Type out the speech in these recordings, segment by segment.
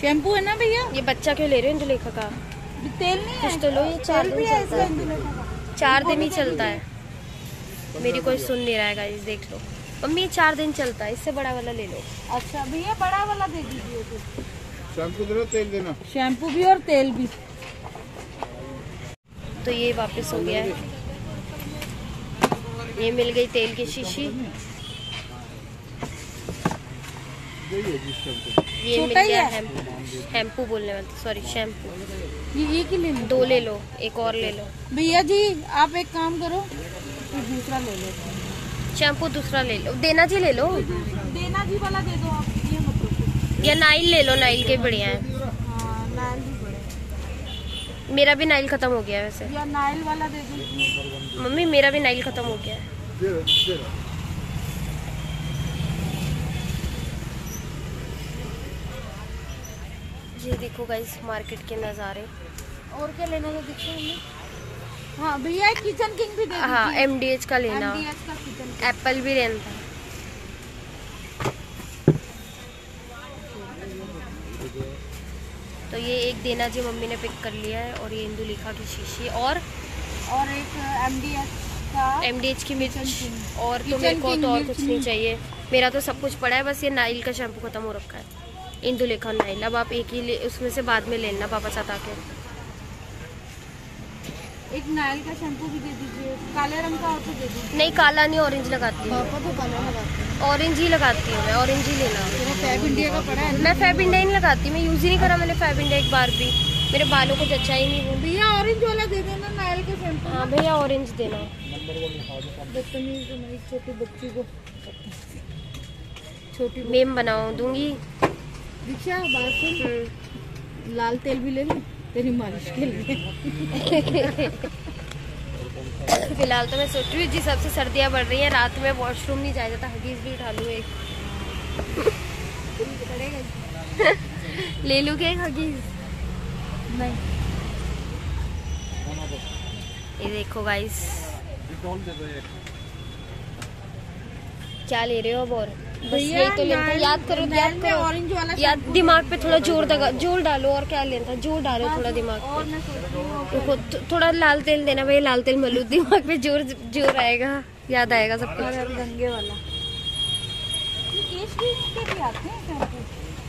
Shampoo है ना भैया? ये बच्चा क्यों ले रहे हो इंदुलेखा का? तेल नहीं है? कुछ तो लो, ये 4 दिन चलता है। 4 दिन ही चलता है। मेरी कोई सुन नहीं रहा है गाइस, देख लो मम्मी, ये 4 दिन चलता है, इससे बड़ा वाला ले लो। अच्छा भैया बड़ा वाला दे दीजिए। शैम्पू देना, तेल देना। शैम्पू भी और तेल भी। तो ये वापस हो गया है। ये मिल गई तेल की शीशी, ये मिल गया शैम्पू बोलने वाला, सॉरी शैम्पू। ये की ले लो, 2 ले लो, एक और ले लो। भैया जी आप एक काम करो, तो दूसरा ले लो। शैम्पू दूसरा ले लो, देना जी ले लो। देना जी वाला दे दो आप, ये मत दो। या नाइल ले लो, नाइल के बढ़िया है। हाँ नाइल भी बड़े। मेरा भी नाइल खत्म हो गया है वैसे। या नाइल वाला दे दीजिए। मम्मी मेरा भी नाइल खत्म हो गया है। ये देखो गाइस मार्केट के नज़ारे। और क्या लेना था दिखा हमें? हाँ भैया किचन किंग भी दे दीजिए। हाँ MDH का लेना, MDH का किचन किंग। एप्पल भी लेना था। तो ये एक देना जी मम्मी ने पिक कर लिया है, और ये इंदुलेखा की शीशी और एक MDH की मिर्च। और तो मेरे को तो और कुछ नहीं चाहिए, मेरा तो सब कुछ पड़ा है, बस ये नाइल का शैम्पू खत्म हो रखा है, इंदुलेखा नाइल। अब आप एक ही उसमें से बाद में ले लेना पापा साथ आके। एक नाइल का शैम्पू भी दे दीजिए, काले रंग का और तो दे दीजिए। नहीं काला नहीं, ऑरेंज लगाती हूँ। पापा तो काला लगाते हैं। ऑरेंज ही लगाती हूँ मैं, ऑरेंज ही लेना। फैब इंडिया का पड़ा है। मैं फैब इंडिया नहीं लगाती, मैं यूज ही नहीं करा मैंने फैब इंडिया एक बार भी, मेरे बालों को जच्चा ही नहीं वो। भैया ऑरेंज वाला दे देना नाइल के शैम्पू। हाँ भैया ऑरेंज देना। बदतमीज हमारी छोटी बच्ची को छोटी मेम बनाओ दूंगी। दीक्षा बात सुन, लाल तेल भी ले लो तेरी मालिश के लिए। फिलहाल तो मैं सोच रही हूँ जिस हिसाब से सर्दियाँ बढ़ रही हैं, रात में वॉशरूम नहीं जाया जाता, हगीज भी उठा लूँ एक। ले लूँ क्या एक हगीज? नहीं ये देखो गाइस, क्या ले रहे हो अब? और बस यही तो लेना था। याद करो ऑरेंज वाला याद, दिमाग पे थोड़ा जोर डालो। और क्या लेना था? जोर डालो थोड़ा दिमाग पे। देखो थोड़ा लाल तेल देना भाई, लाल तेल मलू, दिमाग पे जोर आएगा, याद आएगा सब कुछ। गंगे वाला केश भी आते हैं शैम्पू।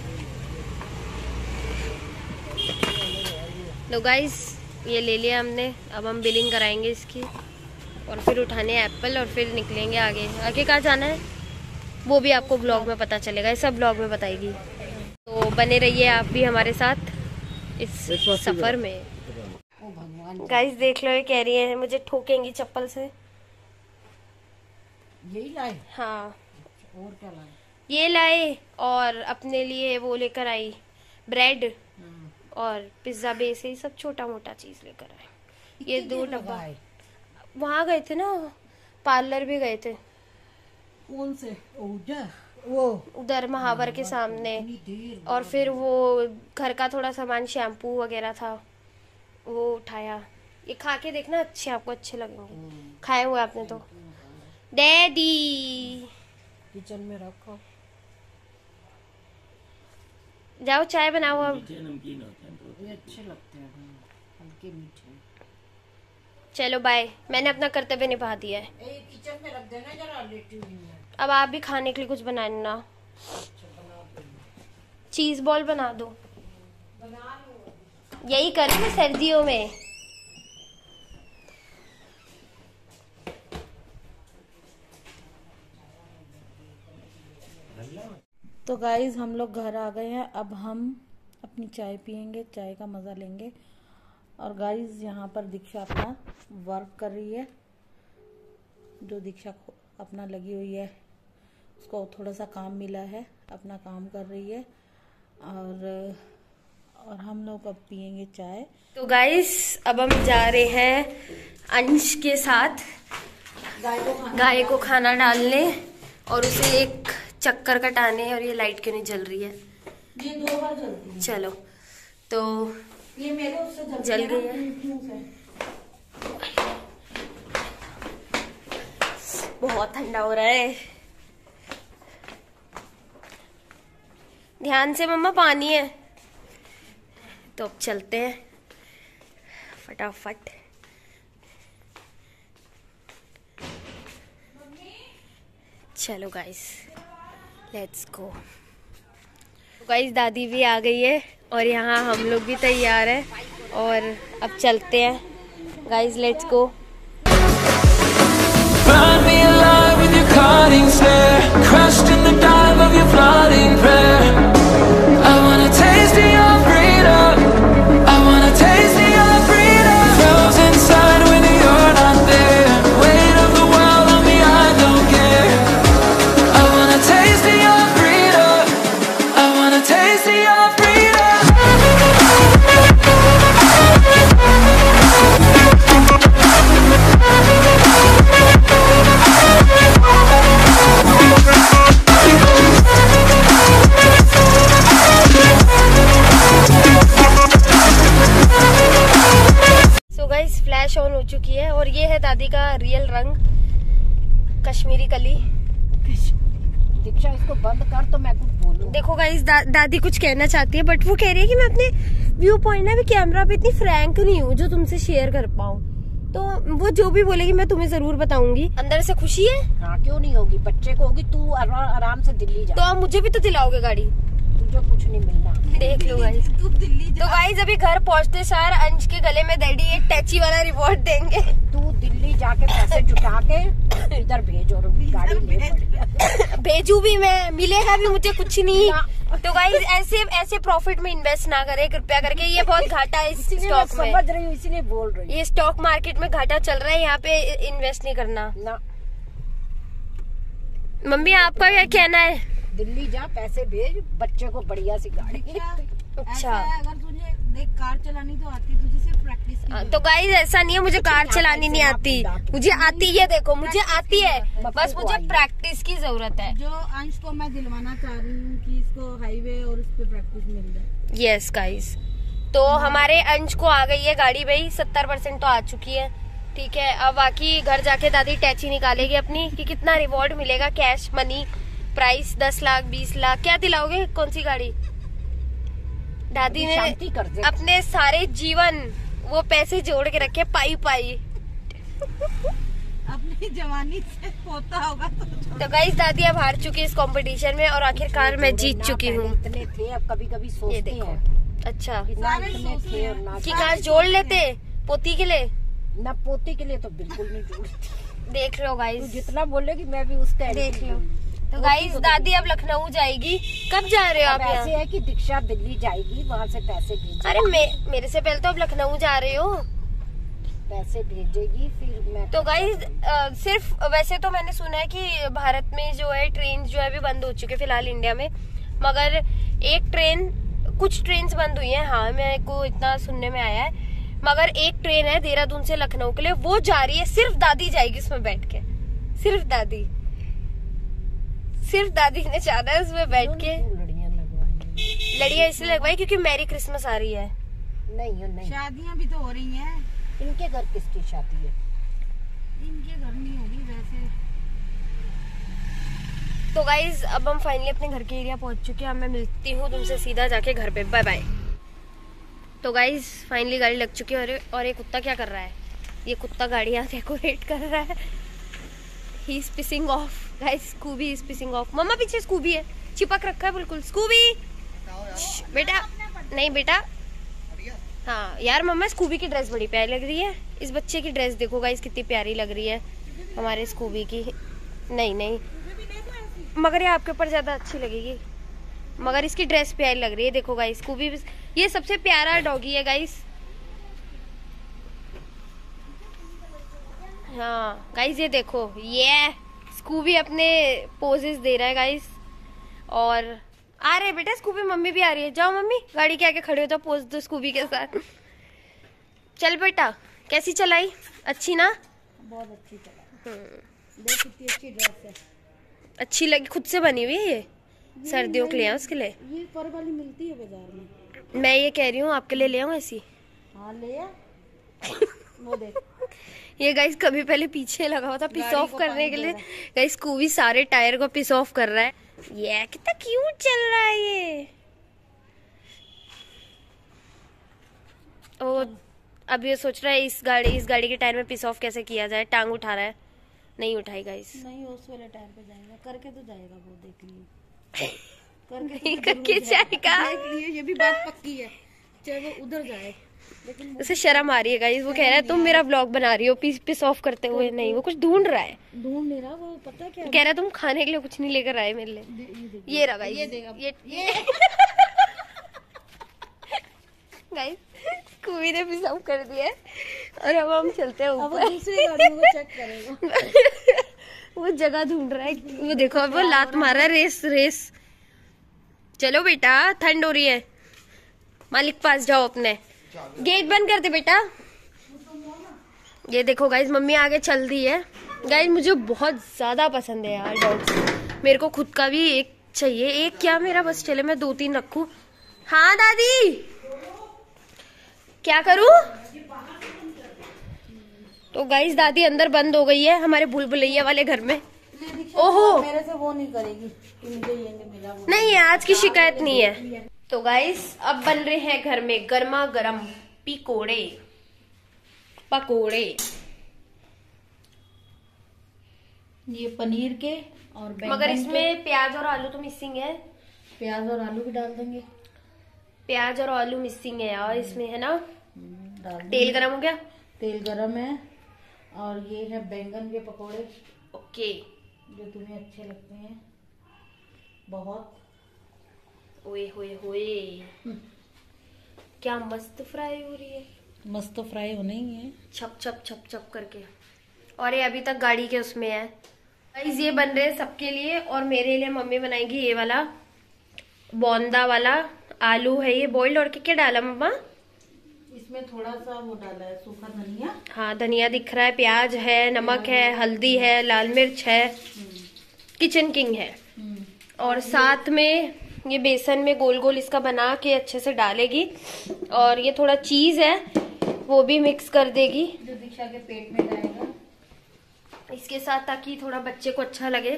लो गाइस ये ले लिया हमने, अब हम बिलिंग कराएंगे इसकी, और फिर उठाने एप्पल, और फिर निकलेंगे आगे। आगे कहाँ जाना है वो भी आपको ब्लॉग में पता चलेगा, सब ब्लॉग में बताएगी। तो बने रहिए आप भी हमारे साथ इस सफर में। गाइस देख लो, ये कह रही है मुझे ठोकेंगी चप्पल से। यही लाए? हाँ और क्या लाए? ये लाए, और अपने लिए वो लेकर आई ब्रेड और पिज्जा बेस, ये सब छोटा मोटा चीज लेकर आए। ये 2 डब्बा। वहाँ गए थे ना, पार्लर भी गए थे। कौन से? वो उधर महावर के सामने। और फिर वो घर का थोड़ा सामान, शैम्पू वगैरह था, वो उठाया। ये खा के देखना, अच्छे आपको अच्छे लगेंगे। खाए हुए आपने तो। डैडी किचन में रखो, जाओ चाय बनाओ अब। ये अच्छे लगते हैं हल्के मीठे। चलो बाय, मैंने अपना कर्तव्य निभा दिया है। किचन में रख देना जरा, लेटी हुई है। अब आप भी खाने के लिए कुछ बनाना। चीज बॉल बना दो, यही करें ना सर्दियों में। तो गाइज हम लोग घर आ गए हैं, अब हम अपनी चाय पियेंगे, चाय का मज़ा लेंगे। और गाइज यहाँ पर दीक्षा अपना वर्क कर रही है, जो दीक्षा अपना लगी हुई है, उसको थोड़ा सा काम मिला है, अपना काम कर रही है। और हम लोग अब पियेंगे चाय। तो गाइस अब हम जा रहे हैं अंश के साथ गाय को खाना डालने, और उसे एक चक्कर कटाने। और ये लाइट क्यों नहीं जल रही है? ये 2 बार जलती है। चलो तो ये मेरे उससे जल गई है। बहुत ठंडा हो रहा है। ध्यान से मम्मा, पानी है। तो अब चलते हैं फटाफट। चलो गाइस लेट्स गो। गाइस दादी भी आ गई है और यहाँ हम लोग भी तैयार हैं और अब चलते हैं guys, let's go. Flash on हो चुकी है और ये है दादी का रियल रंग, कश्मीरी कली। दीक्षा इसको बंद कर तो मैं कुछ बोलूं। देखो गाइस दादी कुछ कहना चाहती है बट वो कह रही है कि मैं अपने व्यू पॉइंट ना भी कैमरा पे इतनी फ्रैंक नहीं हूँ जो तुमसे शेयर कर पाऊँ, तो वो जो भी बोलेगी मैं तुम्हें जरूर बताऊंगी। अंदर से खुशी है। हाँ क्यों नहीं होगी, बच्चे को होगी। तू आराम से दिल्ली जा। तो आप मुझे भी तो दिलाओगे गाड़ी? तुझे कुछ नहीं मिलना, देख लो गाइस। तू दिल्ली जा। तो गाइस अभी घर पहुँचते सार अंश के गले में डैडी एक टैची वाला रिवॉर्ड देंगे। तू दिल्ली जाके पैसे जुटा के इधर भेज और गाड़ी ले बढ़िया। भेजू भी मैं, मिलेगा भी मुझे कुछ नहीं। तो गाइस ऐसे प्रॉफिट में इन्वेस्ट ना करें कृपया करके, ये बहुत घाटा है इस स्टॉक में। समझ रही हूँ इसीलिए बोल रही हूँ। ये स्टॉक मार्केट में घाटा चल रहा है, यहाँ पे इन्वेस्ट नहीं करना ना। मम्मी आपका क्या कहना है? दिल्ली जा, पैसे भेज, बच्चे को बढ़िया सी गाड़ी। अच्छा अगर तुझे देख कार चलानी तो आती, तुझे सिर्फ प्रैक्टिस की। तो गाइस ऐसा नहीं है मुझे कार चलानी नहीं आती, मुझे आती है। देखो मुझे आती है, बस मुझे प्रैक्टिस की जरूरत है। जो अंश को मैं दिलवाना चाह रही हूँ कि इसको हाईवे और उस पे प्रैक्टिस मिल जाए। यस गाइस, तो हमारे अंश को आ गई है गाड़ी भाई, 70% तो आ चुकी है। ठीक है, अब बाकी घर जाके दादी टैची निकालेगी अपनी कि कितना रिवॉर्ड मिलेगा, cash money price 10 lakh 20 lakh. क्या दिलाओगे, कौन सी गाड़ी? दादी ने अपने सारे जीवन वो पैसे जोड़ के रखे पाई पाई। अपनी जवानी से पोता होगा तो गाइस दादी अब हार चुकी है इस कंपटीशन में और आखिरकार मैं जीत चुकी हूँ। इतने थे, अब कभी कभी सोचते हैं। अच्छा कि काश जोड़ लेते पोती के लिए। ना पोती के लिए तो बिल्कुल नहीं जोड़ती। देख लो गाइस, जितना बोलेगी मैं भी उस टाइम देख लो। तो गाइस दादी अब लखनऊ जाएगी। कब जा रहे हो आप? ऐसे है कि दीक्षा दिल्ली जाएगी, वहाँ से पैसे भेजेगी। अरे मेरे से पहले तो अब लखनऊ जा रहे हो, पैसे भेजेगी फिर मैं। तो गाइस सिर्फ वैसे तो मैंने सुना है कि भारत में जो है ट्रेन जो है अभी बंद हो चुके फिलहाल इंडिया में, मगर एक ट्रेन, कुछ ट्रेन बंद हुई है। हाँ मेरे को इतना सुनने में आया है, मगर एक ट्रेन है देहरादून से लखनऊ के लिए, वो जा रही है। सिर्फ दादी जाएगी उसमें बैठ के, सिर्फ दादी ने चाहा है उसमें बैठ के। लड़ियां इसलिए लगवाई क्योंकि मैरी क्रिसमस आ रही है। नहीं शादियां भी तो हो रही हैं। इनके घर किसकी शादी है? इनके घर नहीं होगी वैसे। तो गाइज अब हम फाइनली अपने घर के एरिया पहुंच चुके हैं। मैं मिलती हूँ तुमसे सीधा जाके घर पे, बाय बाय। तो गाइज फाइनली गाड़ी लग चुकी है और ये कुत्ता क्या कर रहा है? ये कुत्ता गाड़ी यहाँ डेकोरेट कर रहा है। He is pissing off guys, Scooby is pissing off. मम्मा पीछे स्कूबी है, चिपक रखा है बिल्कुल। स्कूबी बेटा, नहीं बेटा। हाँ यार मम्मा स्कूबी की ड्रेस बड़ी प्यारी लग रही है। इस बच्चे की ड्रेस देखो गाइस कितनी प्यारी लग रही है हमारे स्कूबी की। नहीं मगर ये आपके ऊपर ज्यादा अच्छी लगेगी, मगर इसकी ड्रेस प्यारी लग रही है। देखो गाइस स्कूबी ये सबसे प्यारा डॉगी है गाइस। हाँ गाइस ये देखो, ये स्कूबी अपने पोजेस दे रहा है गाइस। और आ रहे बेटा स्कूबी, मम्मी भी आ रही है। जाओ मम्मी गाड़ी के आगे खड़े हो जाओ, पोज दो स्कूबी के साथ। चल बेटा, कैसी चलाई? अच्छी ना? बहुत अच्छी चला। देख कितनी अच्छी ड्रेस है। अच्छी लगी, खुद से बनी हुई है ये सर्दियों के लिए उसके लिए। ये पर वाली मिलती है बाजार में। मैं ये कह रही हूँ आपके लिए ले आऊँ ऐसी? हाँ ले आ। वो देख ये गाइस कभी पहले पीछे लगा हुआ था पिस ऑफ करने के लिए। गाइस स्कूबी सारे टायर को पिस ऑफ कर रहा है। ये कितना क्यूट चल रहा है ये। वो अब ये सोच रहा है इस गाड़ी के टायर में पिस ऑफ कैसे किया जाए, टांग उठा रहा है, नहीं उठाई गाइस। नहीं उस वाले टायर पे जाएगा, करके तो जाएगा वो, देख लिए करके नहीं करके जाएगा। देख लिए, ये भी बात पक्की है, चाहे वो उधर जाए लेकिन उसे शर्म आ रही है गाइस, वो कह रहा है तुम मेरा ब्लॉग बना रही हो पिस ऑफ करते हुए। नहीं, वो कुछ ढूंढ रहा है, ढूंढ नहीं रहा वो, पता क्या वो कह रहा है तुम खाने के लिए कुछ नहीं लेकर आए मेरे लिए। ये रहा गाइस, ये देगा ये गाइस स्कूबी ने पिस ऑफ कर दिया है और अब हम चलते हैं अब वो ऊपर। दूसरी गाड़ियों को चेक करेगा। वो जगह ढूंढ रहा है, वो देखो अब वो लात मार रहा है, रेस। चलो बेटा, ठंड हो रही है, मालिक पास जाओ अपने, गेट बंद कर दे बेटा। ये देखो गाइज मम्मी आगे चल रही है। गाइज मुझे बहुत ज्यादा पसंद है यार डॉग्स, मेरे को खुद का भी एक चाहिए। एक क्या, मेरा बस चले मैं 2-3 रखूं। हाँ दादी, क्या करूं? तो गाइज दादी अंदर बंद हो गई है हमारे भूल भुलैया वाले घर में। ओहो, मेरे से वो नहीं करेगी कि मुझे ये नहीं मिला, वो नहीं आज की शिकायत नहीं है। तो गाइस अब बन रहे हैं घर में गर्मा गर्म पकोड़े। ये पनीर के और बैंगन मगर के। इसमें प्याज और आलू तो मिसिंग है। प्याज और आलू भी डाल देंगे, प्याज और आलू मिसिंग है यार इसमें, है ना। डाल देंगे। तेल गरम हो गया, तेल गरम है। और ये है बैंगन के पकोड़े, ओके। जो तुम्हें अच्छे लगते हैं बहुत। ओए होए होए, क्या मस्त फ्राई हो रही है, मस्त तो फ्राई होने ही है। छप छप छप छप करके। और ये अभी तक गाड़ी के उसमें है। गाइस ये बन रहे हैं सबके लिए, और मेरे लिए मम्मी बनाएगी ये वाला बोंदा वाला आलू है ये बॉइल्ड। और क्या डाला मम्मा? इसमें थोड़ा सा वो डाला है सूखा धनिया। हाँ धनिया दिख रहा है, प्याज है, नमक है, हल्दी है, लाल मिर्च है, किचन किंग है। और साथ में ये बेसन में गोल गोल इसका बना के अच्छे से डालेगी। और ये थोड़ा चीज है वो भी मिक्स कर देगी, जो दीक्षा के पेट में जाएगा इसके साथ, ताकि थोड़ा बच्चे को अच्छा लगे।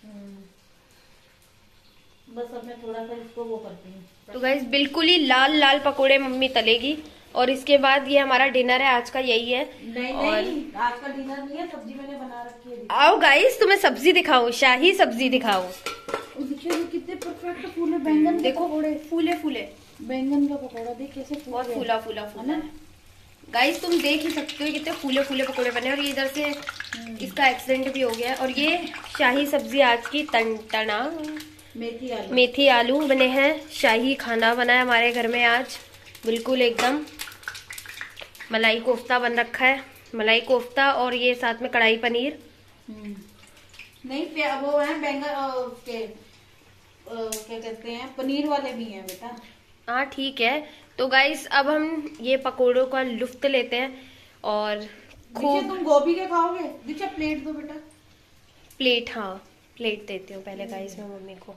बस अब मैं थोड़ा सा इसको वो करती हूँ। तो गाइस बिल्कुल ही लाल लाल पकोड़े मम्मी तलेगी। और इसके बाद ये हमारा डिनर है आज का, यही है। नहीं नहीं, आज का डिनर नहीं है, सब्जी मैंने बना रखी है। आओ गाइस तुम्हें सब्जी दिखाऊं, शाही सब्जी दिखाऊं। देखिए कितने परफेक्ट फूले बैंगन, देखो फूले फूले बैंगन का पकौड़ा देख कैसे बहुत फूला फूला है। गाइस तुम देख ही सकते हो कितने फूले फूले पकोड़े बने। और ये इधर से इसका एक्सीडेंट भी हो गया। और ये शाही सब्जी आज की टना मेथी आलू बने हैं। शाही खाना बना है हमारे घर में आज, बिल्कुल एकदम। मलाई कोफ्ता बन रखा है, मलाई कोफ्ता। और ये साथ में कढ़ाई पनीर। नहीं वो है बैंगन के क्या कहते हैं, पनीर वाले भी हैं बेटा। हाँ ठीक है। तो गाइस अब हम ये पकोड़ों का लुफ्त लेते हैं। और खूब तुम गोभी के खाओगे? दीक्षा प्लेट दो बेटा। प्लेट, हाँ प्लेट देती हूँ पहले गाइस मैं मम्मी को।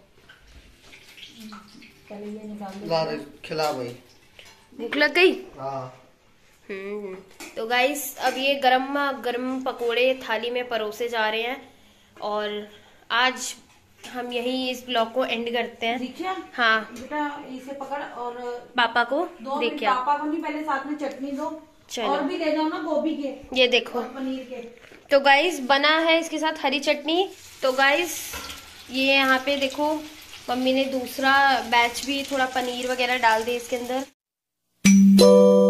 पहले ये निकाल दो, खिला भाई, भूख लग गई। हाँ। तो गाइस अब ये गरम पकोड़े थाली में परोसे जा रहे हैं। और आज हम यही इस ब्लॉग को एंड करते हैं। दीक्षा हाँ बेटा इसे पकड़ और पापा को दो। देख क्या, पापा को नहीं, पहले साथ में चटनी दो। चलो। और भी ले जाओ ना गोभी के, ये देखो पनीर के। तो गाइस बना है इसके साथ हरी चटनी। तो गाइस ये यहाँ पे देखो मम्मी ने दूसरा बैच भी थोड़ा पनीर वगैरह डाल दिया इसके अंदर।